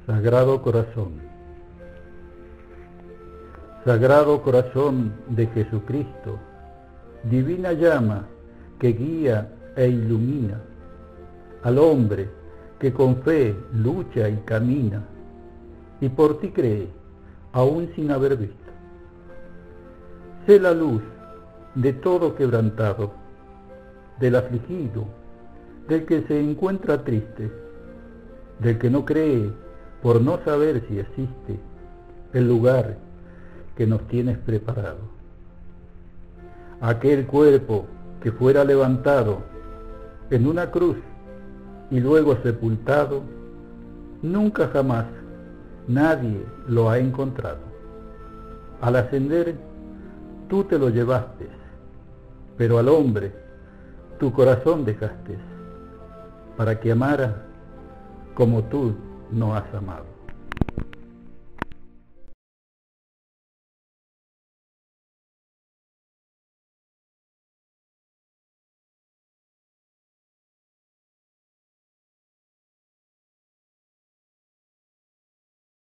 Sagrado Corazón. Sagrado Corazón de Jesucristo, divina llama que guía e ilumina al hombre que con fe lucha y camina, y por ti cree, aún sin haber visto. Sé la luz de todo quebrantado, del afligido, del que se encuentra triste, del que no cree por no saber si existe el lugar que nos tienes preparado. Aquel cuerpo que fuera levantado en una cruz y luego sepultado, nunca jamás nadie lo ha encontrado. Al ascender, tú te lo llevaste, pero al hombre tu corazón dejaste, para que amara como tú no has amado.